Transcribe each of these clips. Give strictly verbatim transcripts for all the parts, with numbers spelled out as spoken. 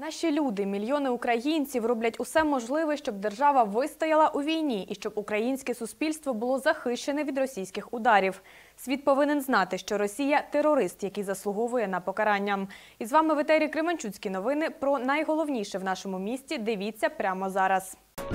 Наші люди, мільйони українців роблять усе можливе, щоб держава вистояла у війні і щоб українське суспільство було захищене від російських ударів. Світ повинен знати, що Росія – терорист, який заслуговує на покарання. І з вами в етері Кременчуцькі новини. Про найголовніше в нашому місті дивіться прямо зараз.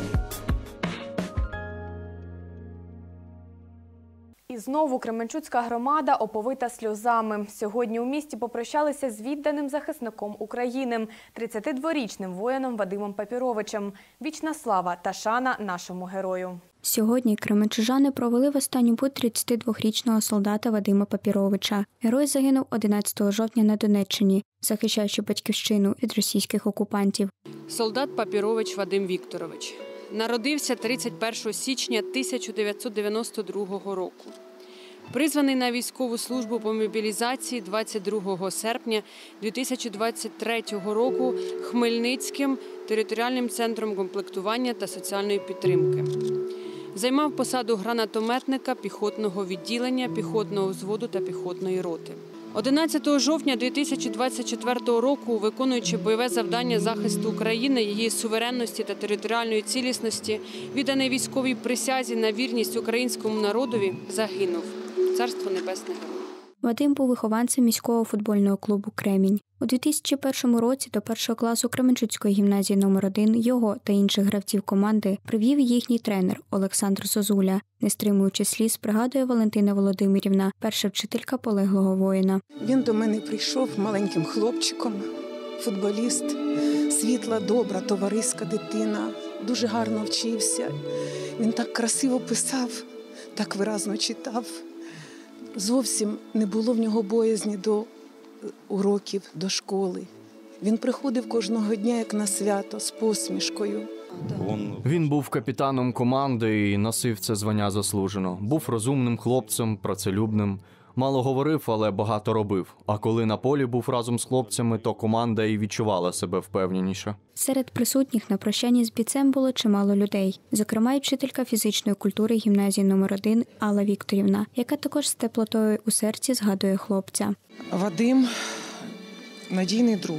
І знову Кременчуцька громада оповита сльозами. Сьогодні у місті попрощалися з відданим захисником України – тридцятидворічним воїном Вадимом Папіровичем. Вічна слава та шана нашому герою. Сьогодні кременчужани провели в останню путь тридцятидвохрічного солдата Вадима Папіровича. Герой загинув одинадцятого жовтня на Донеччині, захищаючи батьківщину від російських окупантів. Солдат Папірович Вадим Вікторович. Народився тридцять першого січня тисяча дев'ятсот дев'яносто другого року. Призваний на військову службу по мобілізації двадцять другого серпня дві тисячі двадцять третього року Хмельницьким територіальним центром комплектування та соціальної підтримки. Займав посаду гранатометника піхотного відділення, піхотного взводу та піхотної роти. одинадцятого жовтня дві тисячі двадцять четвертого року, виконуючи бойове завдання захисту України, її суверенності та територіальної цілісності, відданий військовій присязі на вірність українському народові, загинув. Царство небесне герою. Вадим був вихованцем міського футбольного клубу «Кремінь». У дві тисячі першому році до першого класу Кременчуцької гімназії номер один його та інших гравців команди привів їхній тренер Олександр Зозуля. Не стримуючи сліз, пригадує Валентина Володимирівна, перша вчителька полеглого воїна. Він до мене прийшов маленьким хлопчиком, футболіст, світла, добра, товариська дитина, дуже гарно вчився. Він так красиво писав, так виразно читав. Зовсім не було в нього боязні до уроків, до школи. Він приходив кожного дня, як на свято, з посмішкою. Він був капітаном команди і носив це звання заслужено. Був розумним хлопцем, працелюбним. Мало говорив, але багато робив. А коли на полі був разом з хлопцями, то команда і відчувала себе впевненіше. Серед присутніх на прощанні з бійцем було чимало людей. Зокрема, й вчителька фізичної культури гімназії номер один Алла Вікторівна, яка також з теплотою у серці згадує хлопця. Вадим – надійний друг.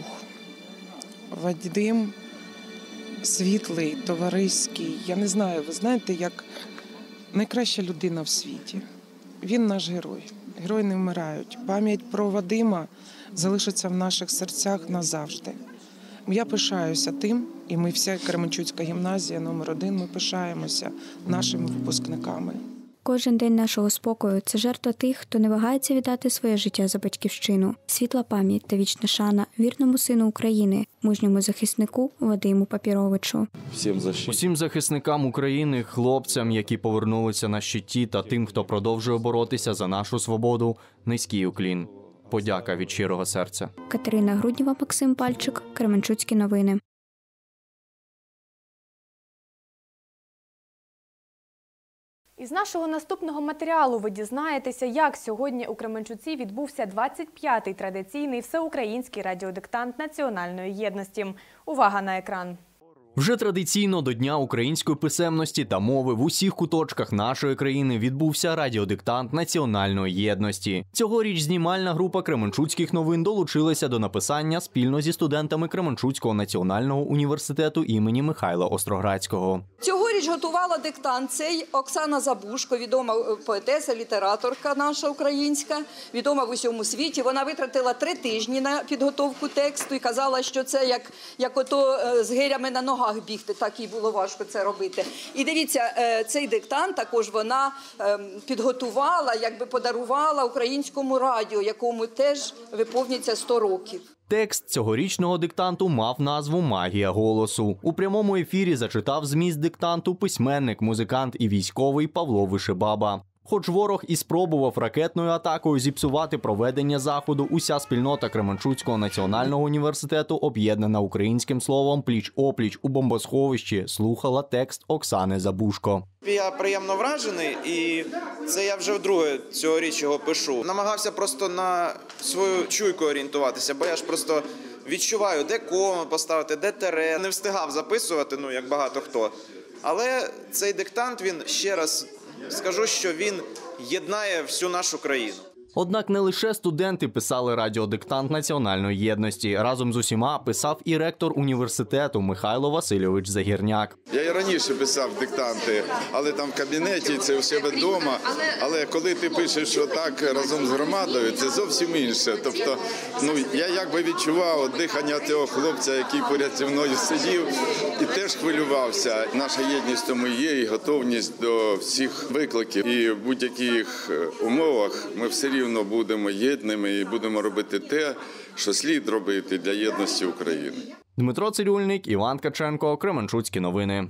Вадим – світлий, товариський. Я не знаю, ви знаєте, як найкраща людина в світі. Він наш герой. Герої не вмирають. Пам'ять про Вадима залишиться в наших серцях назавжди. Я пишаюся тим, і ми вся Кременчуцька гімназія номер один, ми пишаємося нашими випускниками. Кожен день нашого спокою – це жертва тих, хто не вагається віддати своє життя за батьківщину. Світла пам'ять та вічна шана вірному сину України, мужньому захиснику Вадиму Папіровичу. Усім захисникам України, хлопцям, які повернулися на щиті, та тим, хто продовжує боротися за нашу свободу, низький уклін. Подяка від щирого серця. Катерина Груднєва, Максим Пальчик, Кременчуцькі новини. Із нашого наступного матеріалу ви дізнаєтеся, як сьогодні у Кременчуці відбувся двадцять п'ятий традиційний всеукраїнський радіодиктант національної єдності. Увага на екран! Вже традиційно до Дня української писемності та мови в усіх куточках нашої країни відбувся радіодиктант національної єдності. Цьогоріч знімальна група Кременчуцьких новин долучилася до написання спільно зі студентами Кременчуцького національного університету імені Михайла Остроградського. Цьогоріч готувала диктант цей Оксана Забушко, відома поетеса, літераторка наша українська, відома в усьому світі. Вона витратила три тижні на підготовку тексту і казала, що це як, як ото з гирями на ногах бігти, так і було важко це робити. І дивіться, цей диктант також вона підготувала, якби подарувала українському радіо, якому теж виповнюється сто років. Текст цьогорічного диктанту мав назву «Магія голосу». У прямому ефірі зачитав зміст диктанту письменник, музикант і військовий Павло Вишибаба. Хоч ворог і спробував ракетною атакою зіпсувати проведення заходу, уся спільнота Кременчуцького національного університету, об'єднана українським словом «пліч-опліч» у бомбосховищі, слухала текст Оксани Забушко. Я приємно вражений, і це я вже вдруге цьогоріч його пишу. Намагався просто на свою чуйку орієнтуватися, бо я ж просто відчуваю, де кому поставити, де тире. Не встигав записувати, ну, як багато хто. Але цей диктант, він ще раз скажу, що він єднає всю нашу країну. Однак не лише студенти писали радіодиктант національної єдності. Разом з усіма писав і ректор університету Михайло Васильович Загірняк. Я і раніше писав диктанти, але там в кабінеті, це у себе вдома. Але коли ти пишеш отак разом з громадою, це зовсім інше. Тобто, ну, я якби відчував дихання того хлопця, який поряд зі мною сидів, і теж хвилювався. Наша єдність тому є, і готовність до всіх викликів. І в будь-яких умовах ми все рівно будемо єдними і будемо робити те, що слід робити для єдності України. Дмитро Цирюльник, Іван Ткаченко, Кременчуцькі новини.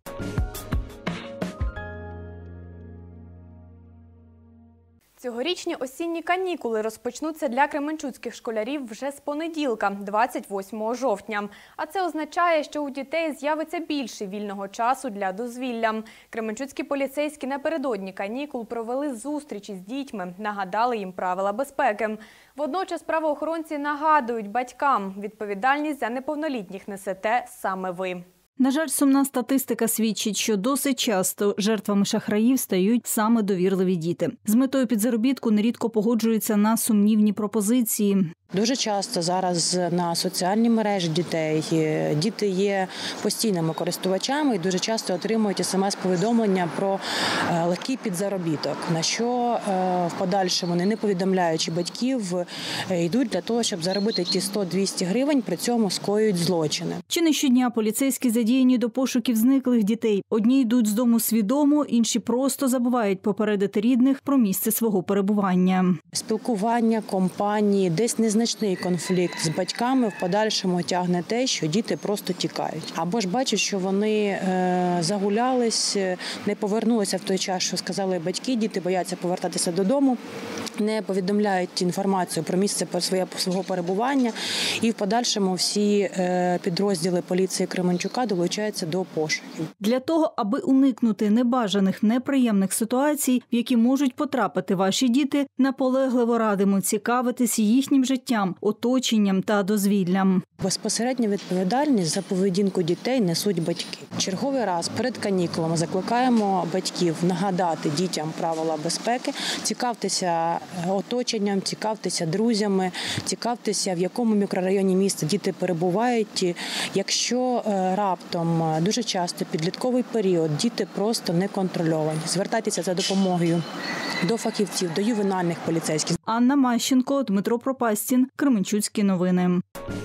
Цьогорічні осінні канікули розпочнуться для кременчуцьких школярів вже з понеділка, двадцять восьмого жовтня. А це означає, що у дітей з'явиться більше вільного часу для дозвілля. Кременчуцькі поліцейські напередодні канікул провели зустрічі з дітьми, нагадали їм правила безпеки. Водночас правоохоронці нагадують батькам, відповідальність за неповнолітніх несете саме ви. На жаль, сумна статистика свідчить, що досить часто жертвами шахраїв стають саме довірливі діти. З метою підзаробітку нерідко погоджуються на сумнівні пропозиції. Дуже часто зараз на соціальні мережі дітей діти є постійними користувачами і дуже часто отримують смс-повідомлення про легкий підзаробіток, на що в подальшому, не повідомляючи батьків, йдуть для того, щоб заробити ті сто-двісті гривень, при цьому скоюють злочини. Чи не щодня поліцейські задіяні до пошуків зниклих дітей. Одні йдуть з дому свідомо, інші просто забувають попередити рідних про місце свого перебування. Спілкування, компанії, десь незначні Значний конфлікт з батьками в подальшому тягне те, що діти просто тікають. Або ж бачать, що вони е, загулялись, не повернулися в той час, що сказали батьки, діти бояться повертатися додому, не повідомляють інформацію про місце своє, свого перебування. І в подальшому всі е, підрозділи поліції Кременчука долучаються до пошуків. Для того, аби уникнути небажаних, неприємних ситуацій, в які можуть потрапити ваші діти, наполегливо радимо цікавитись їхнім життям, оточенням та дозвіллям. Безпосередню відповідальність за поведінку дітей несуть батьки. Черговий раз перед канікулами закликаємо батьків нагадати дітям правила безпеки, цікавтеся оточенням, цікавтеся друзями, цікавтеся, в якому мікрорайоні міста діти перебувають. Якщо раптом дуже часто підлітковий період діти просто не контрольовані, звертайтеся за допомогою до фахівців, до ювенальних поліцейських. Анна Мащенко, Дмитро Пропастін, Кременчуцькі новини.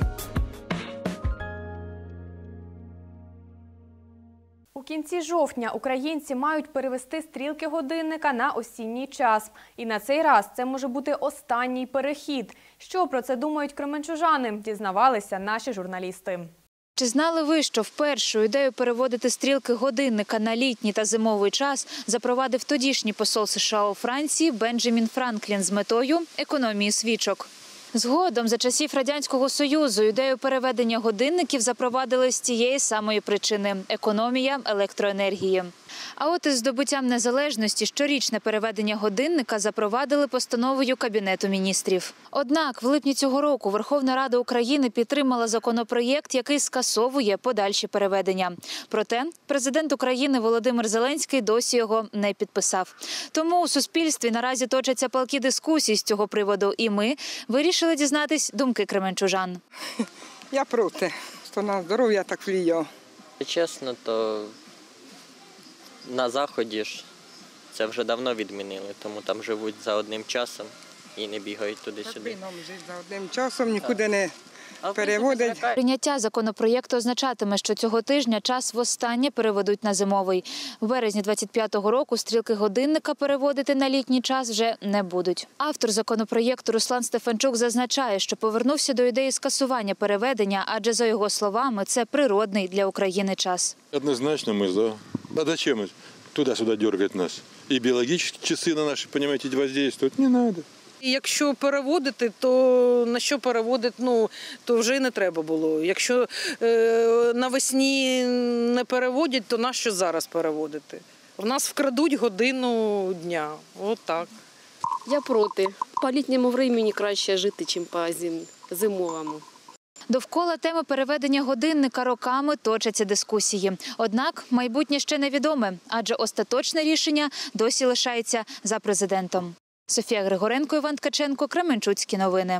У кінці жовтня українці мають перевести стрілки годинника на осінній час. І на цей раз це може бути останній перехід. Що про це думають кременчужани, дізнавалися наші журналісти. Чи знали ви, що вперше ідею переводити стрілки годинника на літній та зимовий час запровадив тодішній посол США у Франції Бенджамін Франклін з метою економії свічок? Згодом, за часів Радянського Союзу, ідею переведення годинників запровадили з тієї самої причини – економія електроенергії. А от із здобуттям незалежності щорічне переведення годинника запровадили постановою Кабінету міністрів. Однак в липні цього року Верховна Рада України підтримала законопроєкт, який скасовує подальші переведення. Проте президент України Володимир Зеленський досі його не підписав. Тому у суспільстві наразі точаться палкі дискусії з цього приводу, і ми вирішили дізнатись думки кременчужан. Я проти, що на здоров'я так впливає. Чесно, то на Заході ж це вже давно відмінили, тому там живуть за одним часом і не бігають туди-сюди. Так, нам жити за одним часом, нікуди не переводять. Прийняття законопроєкту означатиме, що цього тижня час востаннє переведуть на зимовий. В березні двадцять п'ятого року стрілки годинника переводити на літній час вже не будуть. Автор законопроєкту Руслан Стефанчук зазначає, що повернувся до ідеї скасування переведення, адже, за його словами, це природний для України час. Однозначно ми за. А зачем туди-сюди дергать нас? І біологічні часи на наші, розумієте, воздействують. Не треба. Якщо переводити, то на що переводити, ну, то вже й не треба було. Якщо е, навесні не переводять, то на що зараз переводити? В нас вкрадуть годину дня. От так. Я проти. По літньому времени краще жити, ніж по зим... зимовому. Довкола теми переведення годинника роками точаться дискусії. Однак майбутнє ще невідоме, адже остаточне рішення досі лишається за президентом. Софія Григоренко, Іван Ткаченко, Кременчуцькі новини.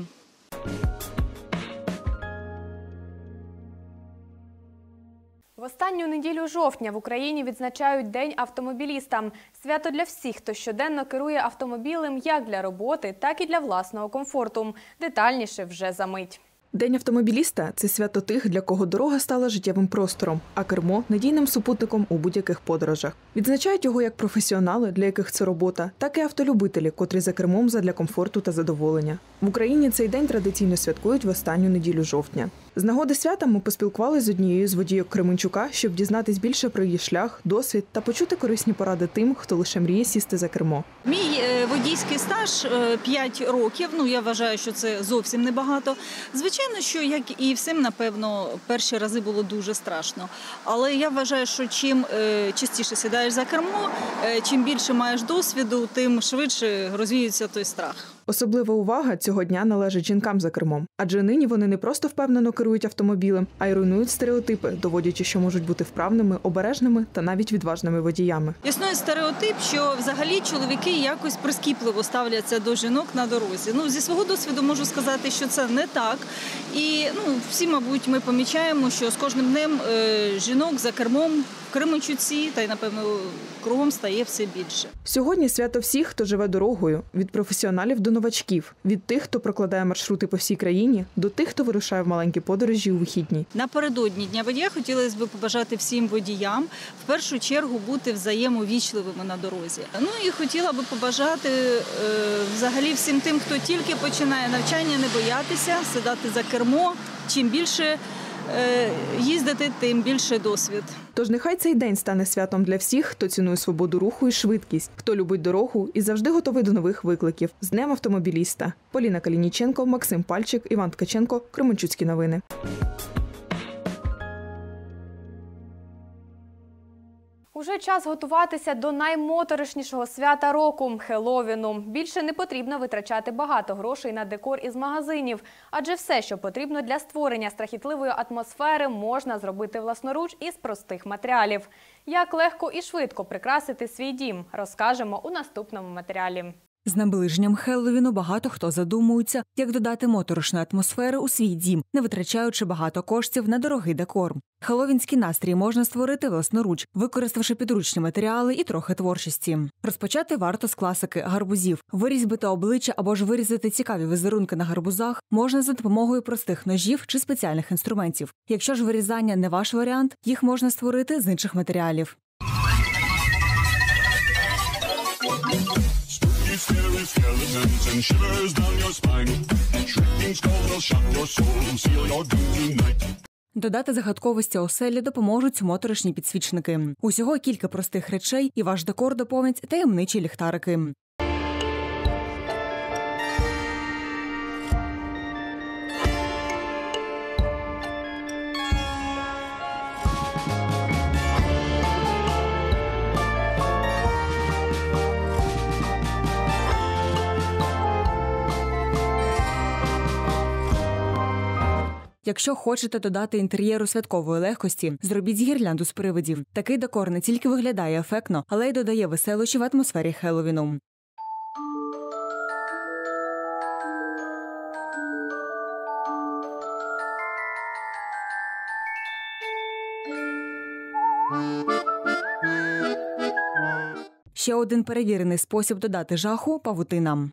В останню неділю жовтня в Україні відзначають День автомобіліста. Свято для всіх, хто щоденно керує автомобілем як для роботи, так і для власного комфорту. Детальніше вже за мить. День автомобіліста – це свято тих, для кого дорога стала життєвим простором, а кермо – надійним супутником у будь-яких подорожах. Відзначають його як професіонали, для яких це робота, так і автолюбителі, котрі за кермом задля комфорту та задоволення. В Україні цей день традиційно святкують в останню неділю жовтня. З нагоди свята ми поспілкувалися з однією з водійок Кременчука, щоб дізнатись більше про її шлях, досвід та почути корисні поради тим, хто лише мріє сісти за кермо. Мій водійський стаж п'ять років, ну я вважаю, що це зовсім небагато. Звичайно, що, як і всім, напевно, перші рази було дуже страшно. Але я вважаю, що чим частіше сідаєш за кермо, чим більше маєш досвіду, тим швидше розвіюється той страх. Особлива увага цього дня належить жінкам за кермом. Адже нині вони не просто впевнено керують автомобілем, а й руйнують стереотипи, доводячи, що можуть бути вправними, обережними та навіть відважними водіями. Існує стереотип, що взагалі чоловіки якось прискіпливо ставляться до жінок на дорозі. Ну, зі свого досвіду можу сказати, що це не так. І ну, всі, мабуть, ми помічаємо, що з кожним днем е, жінок за кермом в Кременчуці та й, напевно, кругом стає все більше. Сьогодні свято всіх, хто живе дорогою, від професіоналів до новачків, від тих, хто прокладає маршрути по всій країні, до тих, хто вирушає в маленькі подорожі у вихідні. Напередодні Дня водія хотілося б побажати всім водіям в першу чергу бути взаємовічливими на дорозі. Ну і хотіла би побажати е, взагалі всім тим, хто тільки починає навчання, не боятися, сідати за кермо. Чим більше е, їздити, тим більше досвід. Тож нехай цей день стане святом для всіх, хто цінує свободу руху і швидкість, хто любить дорогу і завжди готовий до нових викликів. З Днем автомобіліста. Поліна Калініченко, Максим Пальчик, Іван Ткаченко, Кременчуцькі новини. Уже час готуватися до наймоторошнішого свята року – Хеллоуіну. Більше не потрібно витрачати багато грошей на декор із магазинів, адже все, що потрібно для створення страхітливої атмосфери, можна зробити власноруч із простих матеріалів. Як легко і швидко прикрасити свій дім – розкажемо у наступному матеріалі. З наближенням Хеллоуіну багато хто задумується, як додати моторошної атмосфери у свій дім, не витрачаючи багато коштів на дорогий декор. Хеллоуінський настрій можна створити власноруч, використавши підручні матеріали і трохи творчості. Розпочати варто з класики – гарбузів. Вирізбити обличчя або ж вирізати цікаві візерунки на гарбузах можна за допомогою простих ножів чи спеціальних інструментів. Якщо ж вирізання не ваш варіант, їх можна створити з інших матеріалів. Scary skeletons and shivers down your spine. Shrieking skulls will shock your soul, seal your doom tonight. Додати загадковості оселі допоможуть моторошні підсвічники. Усього кілька простих речей, і ваш декор доповнять таємничі ліхтарики. Якщо хочете додати інтер'єру святкової легкості, зробіть гірлянду з привидів. Такий декор не тільки виглядає ефектно, але й додає веселощі в атмосфері Хеллоуіну. Ще один перевірений спосіб додати жаху – павутина.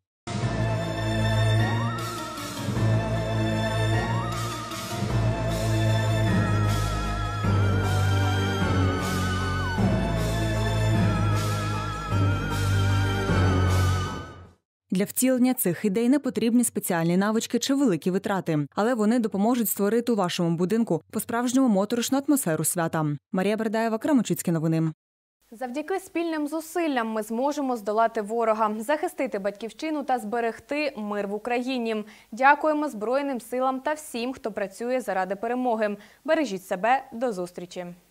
Для втілення цих ідей не потрібні спеціальні навички чи великі витрати, але вони допоможуть створити у вашому будинку по-справжньому моторошну атмосферу свята. Марія Бердаєва, Кременчуцькі новини. Завдяки спільним зусиллям ми зможемо здолати ворога, захистити батьківщину та зберегти мир в Україні. Дякуємо Збройним силам та всім, хто працює заради перемоги. Бережіть себе. До зустрічі.